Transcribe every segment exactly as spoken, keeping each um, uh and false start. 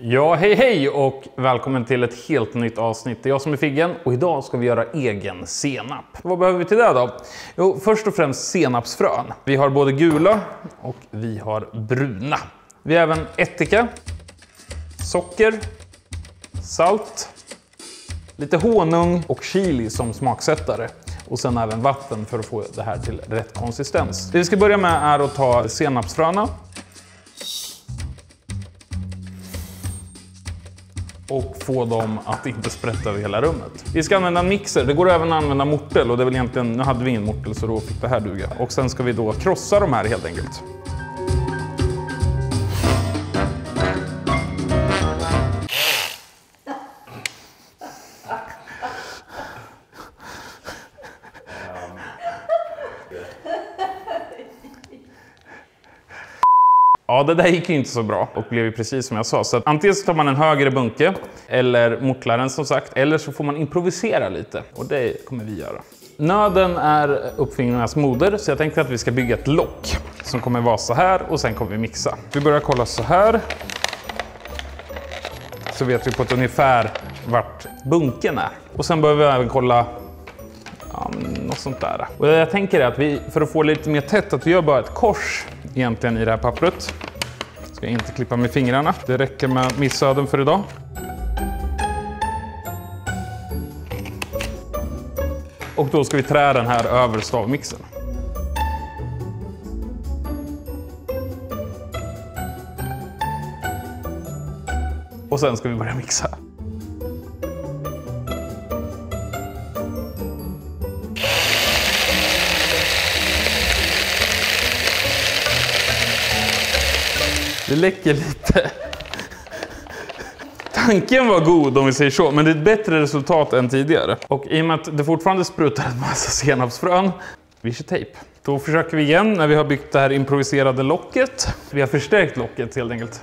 Ja, hej hej och välkommen till ett helt nytt avsnitt. Det är jag som är Figgen och idag ska vi göra egen senap. Vad behöver vi till det då? Jo, först och främst senapsfrön. Vi har både gula och vi har bruna. Vi har även ättika, socker, salt, lite honung och chili som smaksättare. Och sen även vatten för att få det här till rätt konsistens. Det vi ska börja med är att ta senapsfröna. Och få dem att inte sprätta över hela rummet. Vi ska använda en mixer. Det går även att använda mortel. Och det är väl egentligen, nu hade vi ingen mortel så då fick det här duga. Och sen ska vi då krossa de här helt enkelt. Ja, det där gick ju inte så bra och blev ju precis som jag sa. Så att antingen så tar man en högre bunke eller mortlaren som sagt. Eller så får man improvisera lite och det kommer vi göra. Nöden är uppfinningarnas moder så jag tänkte att vi ska bygga ett lock som kommer vara så här och sen kommer vi mixa. Vi börjar kolla så här. Så vet vi på ett ungefär vart bunken är. Och sen behöver vi även kolla ja, något sånt där. Och det jag tänker är att vi, för att få lite mer tätt, att vi gör bara ett kors egentligen i det här pappret. Ska inte klippa med fingrarna. Det räcker med missöden för idag. Och då ska vi trä den här över stavmixen. Och sen ska vi börja mixa. Det läcker lite. Tanken var god om vi säger så, men det är ett bättre resultat än tidigare. Och i och med att det fortfarande sprutar en massa senapsfrön, vi kör tejp. Då försöker vi igen när vi har byggt det här improviserade locket. Vi har förstärkt locket helt enkelt.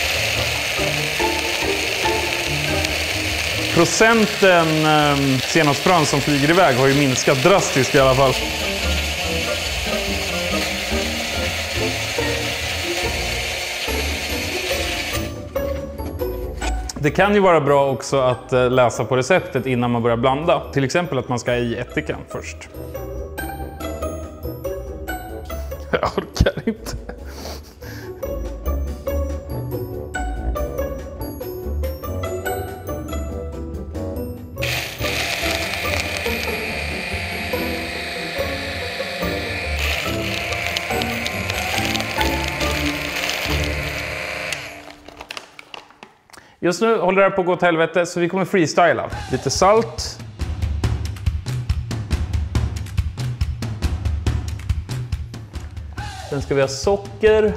Procenten eh, senapsfrön som flyger iväg har ju minskat drastiskt i alla fall. Det kan ju vara bra också att läsa på receptet innan man börjar blanda. Till exempel att man ska i ättikan först. Jag orkar inte. Just nu håller det här på att gå till helvete så vi kommer freestyla. Lite salt. Sen ska vi ha socker.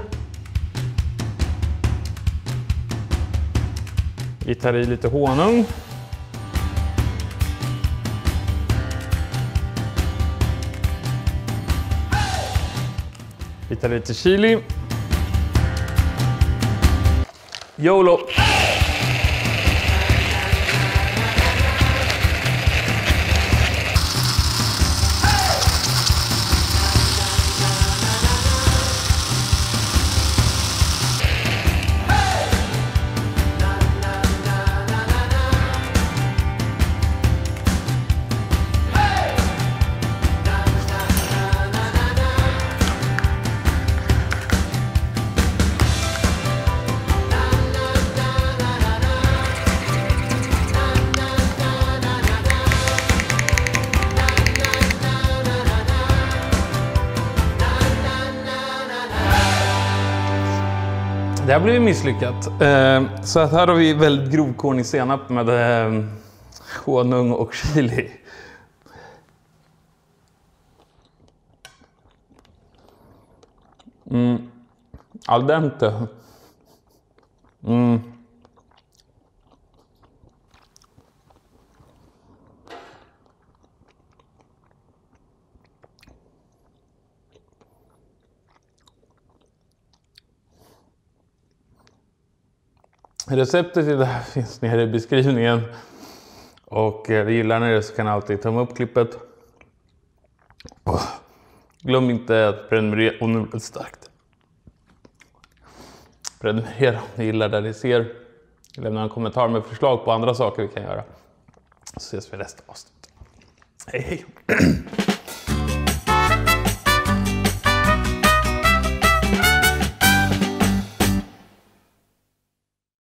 Vi tar i lite honung. Vi tar i lite chili. YOLO! Det här blev misslyckat. Så att här har vi väldigt grovkornig senap med honung och chili. Mm. Al dente. Mm. Receptet till det här finns nere i beskrivningen. Och gillar ni det så kan ni alltid ta upp klippet. Oh. Glöm inte att prenumerera, och nu är det starkt. Prenumerera om ni gillar det ni ser. Lämna en kommentar med förslag på andra saker vi kan göra. Så ses vi i nästa avsnitt. Hej hej!